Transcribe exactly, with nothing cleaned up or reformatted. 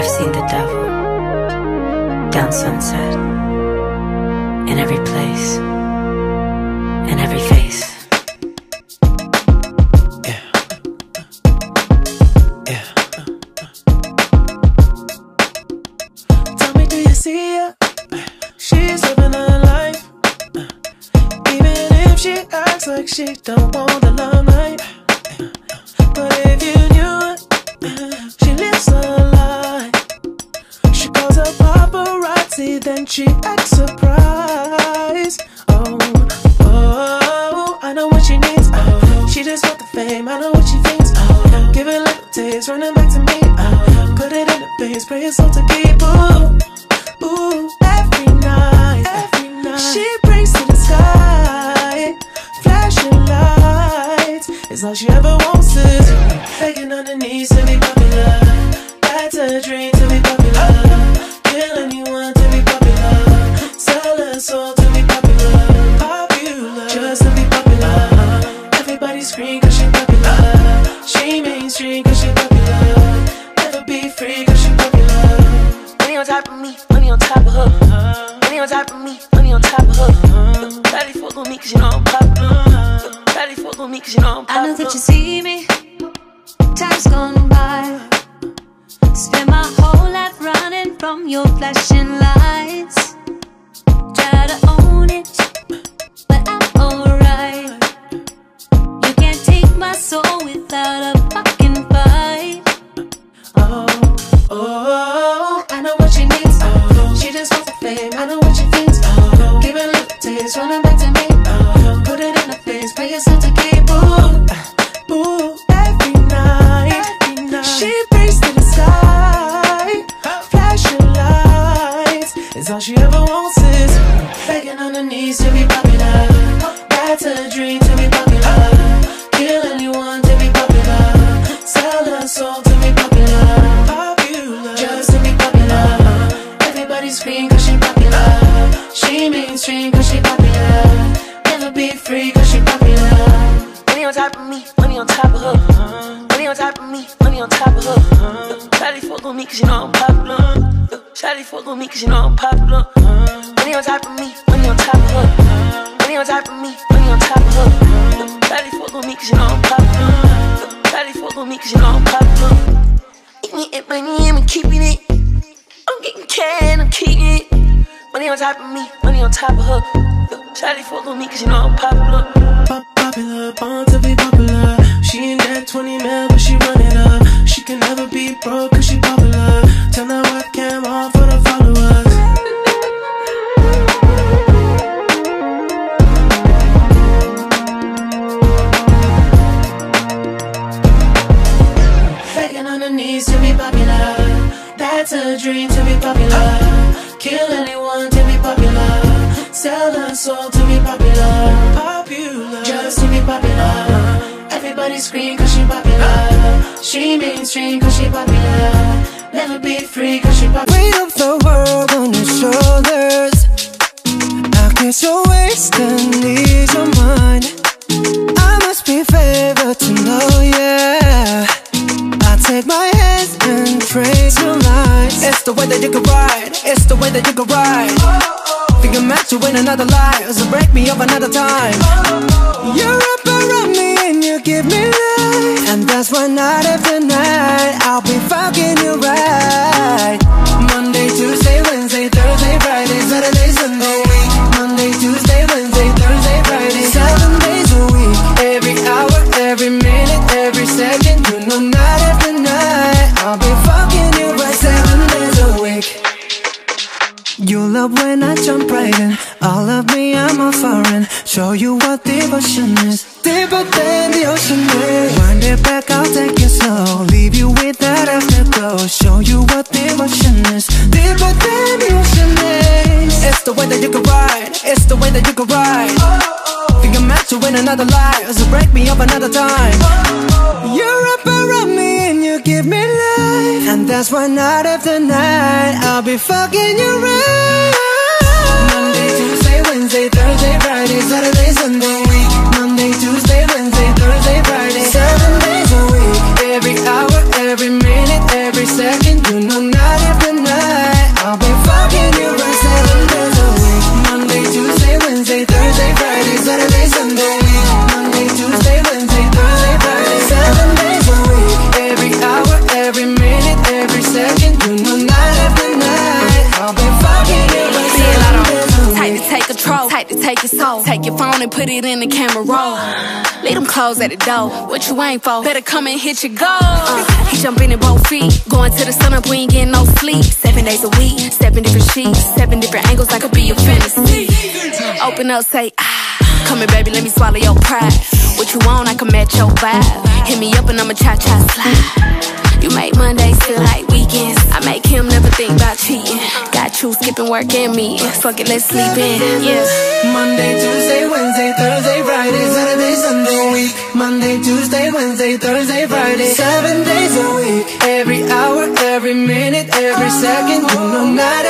I've seen the devil down Sunset, in every place, in every face. Yeah. Yeah. Tell me, do you see her? She's living her life. Even if she acts like she don't want the limelight. But if you knew it, she lives a lie. She calls her paparazzi, then she acts surprised. Oh, oh, I know what she needs. Oh, she just want the fame, I know what she thinks. Oh, give it a little taste, running back to me. Oh, put it in the face, pray it's all to keep. Ooh, ooh, every night, every night she prays to the sky, flashing lights. It's all she ever wants is begging on her knees to be popular. That's a dream, to be popular. Kill anyone to be popular. Sell her soul to be popular. Popular, just to be popular. Everybody scream cause she popular. She mainstream cause she popular. Never be free cause she popular. Money on top of me, money on top of her. Money on top of me, money on top of her. Daddy fuck on me cause you know I'm popular. Daddy fuck on me cause you know I'm popular. I know that you see me, time's gone by. Spend my whole life running from your flashing lights. Try to own it, but I'm alright. You can't take my soul without a fucking fight. Oh, oh, I know what she needs. Oh, she just wants the fame, I know what she thinks. Oh, give it a little taste, running back to me. Oh, put it in her face, pay yourself to keep. Ooh, ooh, every night, every night she prays to the sky, flashing lights. It's all she ever wants is begging on her knees to be popular. That's a dream, to be popular. Kill anyone to be popular. Sell her soul to be popular. Popular, just to be popular. Everybody scream cause she popular. She mainstream cause she popular. Never be free cause she popular. Money on top of me, money on top of her. Money on top of me, money on top of her. Shawty fuck on me cause you know I'm popular. Shawty fuck on me cause you know I'm popular. Money on top of me, money on top of her. Money on top of me, money on top of her. Shawty fuck on me cause you know I'm popular. Shawty fuck on me cause you know I'm popular. Eating it, money, I'm keeping it. I'm getting cash, I'm keeping it. Money on top of me, money on top of her. Shawty fuck on me cause you know I'm popular. Pop popular, born to be popular. She ain't that twenty mil, but she run it up. She can never be broke cause she popular. Turn that webcam off for the followers. Begging on her knees to be popular. That's a dream, to be popular. Kill anyone to be popular. Sell her soul to be popular. Popular, just to be popular. Everybody scream cause she popular. She mainstream cause she popular. Never be free cause she popular. Weight of the world on your shoulders. I guess you're wasting ease of mine. I must be favored to know, yeah. I take my hands and trace your lines. It's the way that you can ride. It's the way that you can ride. Think I'm meant to win another life, so break me up another time. You're up around me and you give me life, and that's why night after night I'll be fucking you right. Monday, Tuesday, Wednesday, Thursday, Friday, Saturday, Sunday. Monday, Tuesday, Wednesday, Thursday, Friday, seven days a week. Every hour, every minute, every second. You know night after night I'll be fucking you right, seven days a week. You love when I jump right in. All of me, I'm a foreign. Show you what devotion is. Deeper than the ocean is. Wind it back, I'll take it slow. Leave you with that afterglow. Show you what devotion is. Deeper than the ocean is. It's the way that you can ride. It's the way that you can ride. Think I'm meant to win another life, so break me up another time. You're up around me and you give me life, and that's why night after night I'll be fucking you right. Monday, Tuesday, Wednesday, Thursday, Friday, Saturday, Sunday. Monday, Tuesday, Wednesday, Thursday, Friday, seven days a week. Every hour, every minute, every second. You know not flow. Take your phone and put it in the camera roll. Leave them clothes at the door. What you ain't for? Better come and hit your goal. Uh, he jumping in both feet. Going to the sun up, we ain't getting no sleep. Seven days a week, seven different sheets, seven different angles, I could be your fantasy. Open up, say ah. Come here, baby, let me swallow your pride. What you want, I can match your vibe. Hit me up and I'ma cha-cha slide. You make Mondays feel like weekends. I make him never think about cheating. Got you skipping work and me. Fuck it, let's sleep in, yeah. Monday, Tuesday, Wednesday, Thursday, Friday, Saturday, Sunday, week. Monday, Tuesday, Wednesday, Thursday, Friday, seven days a week. Every hour, every minute, every second, you know not